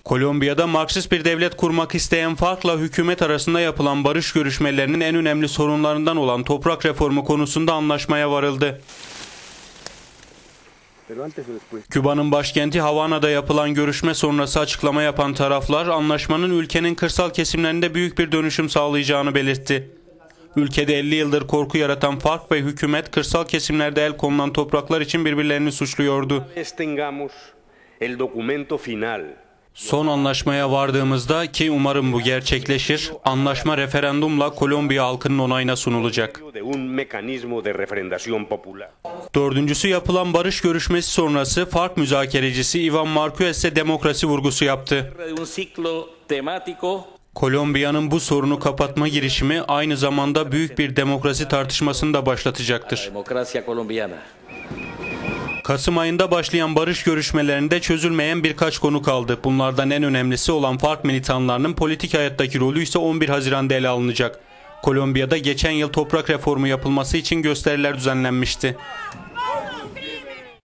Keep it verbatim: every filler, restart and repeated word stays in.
Kolombiya'da Marksist bir devlet kurmak isteyen FARC'la hükümet arasında yapılan barış görüşmelerinin en önemli sorunlarından olan toprak reformu konusunda anlaşmaya varıldı. Küba'nın başkenti Havana'da yapılan görüşme sonrası açıklama yapan taraflar, anlaşmanın ülkenin kırsal kesimlerinde büyük bir dönüşüm sağlayacağını belirtti. Ülkede elli yıldır korku yaratan FARC ve hükümet, kırsal kesimlerde el konulan topraklar için birbirlerini suçluyordu. Son anlaşmaya vardığımızda, ki umarım bu gerçekleşir, anlaşma referandumla Kolombiya halkının onayına sunulacak. Dördüncüsü yapılan barış görüşmesi sonrası FARC müzakerecisi Iván Márquez ise demokrasi vurgusu yaptı. Kolombiya'nın bu sorunu kapatma girişimi aynı zamanda büyük bir demokrasi tartışmasını da başlatacaktır. Kasım ayında başlayan barış görüşmelerinde çözülmeyen birkaç konu kaldı. Bunlardan en önemlisi olan FARC militanlarının politik hayattaki rolü ise on bir Haziran'da ele alınacak. Kolombiya'da geçen yıl toprak reformu yapılması için gösteriler düzenlenmişti.